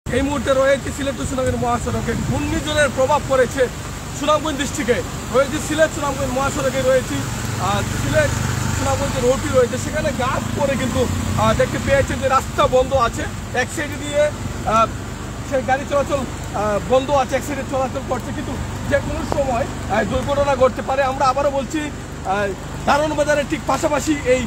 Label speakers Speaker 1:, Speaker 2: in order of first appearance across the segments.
Speaker 1: এই মুহূর্তে রয়েছে সিলেট টু সুনামগঞ্জ মহাসড়কে। ঘূর্ণিঝড়ের প্রভাব পড়েছে সুনামগঞ্জ ডিস্ট্রিক্টে। রয়েছে সিলেট সুনামগঞ্জ মহাসড়কে, রয়েছে সিলেট সুনামগঞ্জের রোডটি রয়েছে, সেখানে গাছ পরে কিন্তু দেখতে পেয়েছে যে রাস্তা বন্ধ আছে। এক সাইডে দিয়ে সেই গাড়ি চলাচল বন্ধ আছে, এক সাইডে চলাচল করছে, কিন্তু যে কোনো সময় দুর্ঘটনা ঘটতে পারে। আমরা আবারও বলছি, দারুণ বাজারের ঠিক পাশাপাশি এই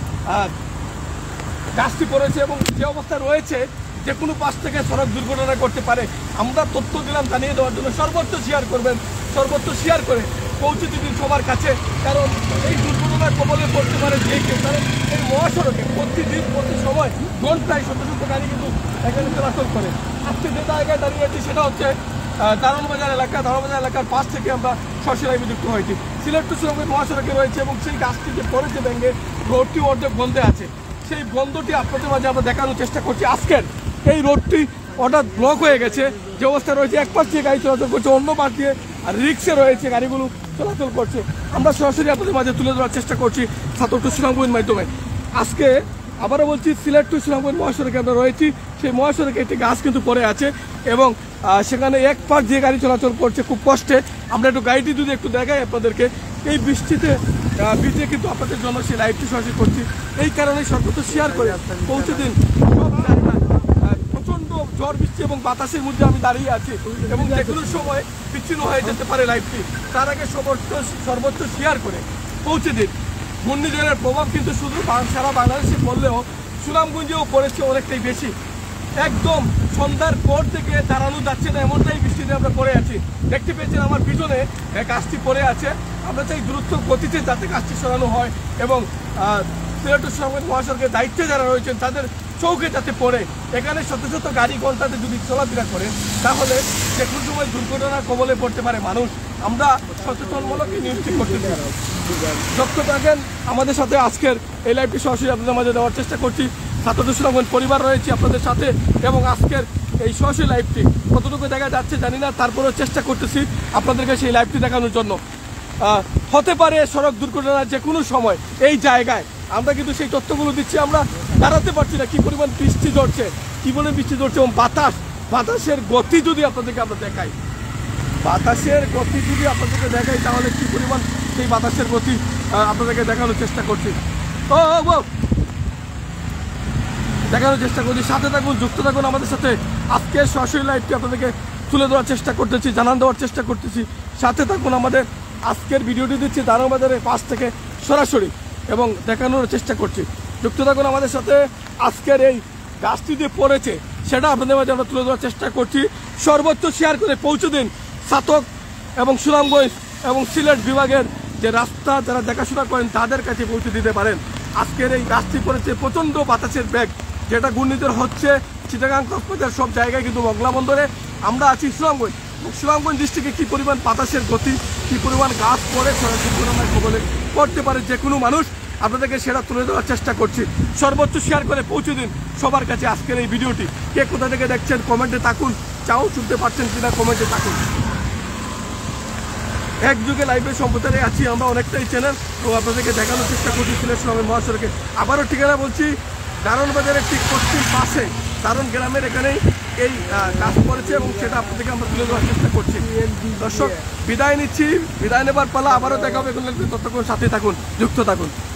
Speaker 1: গাছটি পড়েছে এবং যে অবস্থা রয়েছে যে কোনো পাশ থেকে সড়ক দুর্ঘটনা করতে পারে। আমরা তথ্য দিলাম জানিয়ে দেওয়ার জন্য। সর্বোচ্চ শেয়ার করবেন, সর্বোচ্চ শেয়ার করে পৌঁছে দিন সবার কাছে, কারণ এই দুর্ঘটনার কবলে পড়তে পারে যে কেউ। কারণ এই মহাসড়কে প্রতিদিন প্রতি সময় ঘন্টায় শত শত গাড়ি কিন্তু এখানে চলাচল করে। আজকে যে জায়গায় দাঁড়িয়ে আছি সেটা হচ্ছে দারুণ বাজার এলাকা। দারুণ বাজার এলাকার পাশ থেকে আমরা সরাসরি লাইভে যুক্ত হয়েছি। সিলেট টু সুনামগঞ্জ মহাসড়কে রয়েছে এবং সেই গাছটি যে পড়েছে ভেঙে রোডটি অর্ধেক বন্ধে আছে, সেই বন্ধটি আপনাদের মাঝে আমরা দেখানোর চেষ্টা করছি। আজকের এই রোডটি হঠাৎ ব্লক হয়ে গেছে, যে অবস্থা রয়েছে এক পাশ দিয়ে গাড়ি চলাচল করছে, অন্য পাশ দিয়ে আর রিক্সে রয়েছে গাড়িগুলো চলাচল করছে। আমরা সরাসরি আপনাদের মাঝে তুলে ধরার চেষ্টা করছি ছাত্র টু সুনামগঞ্জ মাধ্যমে। আজকে আবারও বলছি, সিলেট টু সুনামগঞ্জ মহাসড়কে আমরা রয়েছি। সেই মহাসড়কে একটি গাছ কিন্তু পড়ে আছে এবং সেখানে এক পাশ দিয়ে গাড়ি চলাচল করছে খুব কষ্টে। আমরা একটু গাড়িটি যদি একটু দেখাই আপনাদেরকে, এই বৃষ্টিতে ভিজে কিন্তু আপনাদের জন্য সেই লাইভটি সরাসরি করছি। এই কারণে সর্বোচ্চ শেয়ার করে পৌঁছে দিন সব জায়গায়। প্রচণ্ড ঝড় বৃষ্টি এবং বাতাসের মধ্যে আমি দাঁড়িয়ে আছি এবং যে কোনো সময় বিচ্ছিন্ন হয়ে যেতে পারে লাইভটি। তার আগে সর্বোচ্চ শেয়ার করে পৌঁছে দিন। ঘূর্ণিঝড়ের প্রভাব কিন্তু শুধু সারা বাংলাদেশে পড়লেও সুনামগঞ্জেও পড়েছে অনেকটাই বেশি। একদম সন্ধ্যার পর থেকে দাঁড়ানো যাচ্ছে না, এমনটাই বৃষ্টিতে আমরা পড়ে আছি। দেখতে পেয়েছেন আমার পিছনে গাছটি পড়ে আছে। আমরা চাই দ্রুত গতিতে যাতে গাছটি সরানো হয় এবং সিলেট টু সুনামগঞ্জ মহাসড়কের দায়িত্বে যারা রয়েছেন তাদের চৌকে যাতে পড়ে। এখানে শত শত গাড়ি ঘন্টাতে যদি চলাফেরা করে তাহলে যে কোনো সময় দুর্ঘটনার কবলে পড়তে পারে মানুষ। আমরা সচেতনমূলক নিশ্চিত করতে চাই। যত থাকেন আমাদের সাথে আজকের এই লাইভটি সরাসরি আপনাদের মাঝে দেওয়ার চেষ্টা করছি। ছাত্র টু সুনামগঞ্জ পরিবার রয়েছে আপনাদের সাথে এবং আজকের এই সরাসরি লাইভটি কতটুকু দেখা যাচ্ছে জানি না, তারপরেও চেষ্টা করতেছি আপনাদেরকে সেই লাইভটি দেখানোর জন্য। হতে পারে সড়ক দুর্ঘটনা যে কোনো সময় এই জায়গায়, আমরা কিন্তু সেই তথ্যগুলো দিচ্ছি। আমরা দাঁড়াতে পারছি না, কি পরিমাণ বৃষ্টি ঝরছে, কি বলে বৃষ্টি ঝরছে এবং বাতাসের গতি যদি আপনাদেরকে আমরা দেখাই, বাতাসের গতি যদি আপনাদেরকে দেখাই তাহলে কি পরিমাণ সেই বাতাসের গতি আপনাদেরকে দেখানোর চেষ্টা করছি। দেখানোর চেষ্টা করছি, সাথে থাকুন, যুক্ত থাকুন আমাদের সাথে। আজকের সরাসরি লাইভটি আপনাদেরকে তুলে দেওয়ার চেষ্টা করতেছি, জানান দেওয়ার চেষ্টা করতেছি। সাথে থাকুন, আমাদের আজকের ভিডিওটি দিচ্ছি দারুণ বাজারের পাশ থেকে সরাসরি এবং দেখানোর চেষ্টা করছি। যুক্ত থাকুন আমাদের সাথে। আজকের এই গাছটি যে পড়েছে সেটা আপনাদের মাঝে আমরা তুলে দেওয়ার চেষ্টা করছি। সর্বোচ্চ শেয়ার করে পৌঁছে দিন ছাতক এবং সুনামগঞ্জ এবং সিলেট বিভাগের যে রাস্তা যারা দেখাশোনা করেন তাদের কাছে পৌঁছে দিতে পারেন। আজকের এই গাছটি পড়েছে প্রচণ্ড বাতাসের বেগ, যেটা ঘূর্ণিঝড় হচ্ছে চিটাগাং কক্সবাজার সব জায়গায় কিন্তু মংলা বন্দরে। আমরা আছি সুনামগঞ্জ, সুনামগঞ্জ ডিস্ট্রিক্টে কী পরিমাণ বাতাসের গতি, কী পরিমাণ গাছ পড়ে দুর্ঘটনার কবলে পড়তে পারে যে কোনো মানুষ, আপনাদেরকে সেটা তুলে দেওয়ার চেষ্টা করছি। সর্বোচ্চ শেয়ার করে পৌঁছে দিন সবার কাছে আজকের এই ভিডিওটি। কে কোথা থেকে দেখছেন কমেন্টে থাকুন, চাও শুনতে পারছেন কিনা কমেন্টে থাকুন। একযুগে লাইভে সম্প্রচারে আছি আমরা অনেকটাই চ্যানেল তো আপনাদেরকে দেখানোর চেষ্টা করছি সিলেট সুনামগঞ্জ মহাসড়কে। আবারও ঠিকানা বলছি, দারুণ বাজারের ঠিক পশ্চিম পাশে দারুণ গ্রামের এখানেই এই কাজ করেছে এবং সেটা আপনাদেরকে আমরা তুলে দেওয়ার চেষ্টা করছি। দর্শক বিদায় নিচ্ছি, বিদায় নেবার পালা। আবারও দেখা হবে, ততক্ষণ সাথে থাকুন, যুক্ত থাকুন।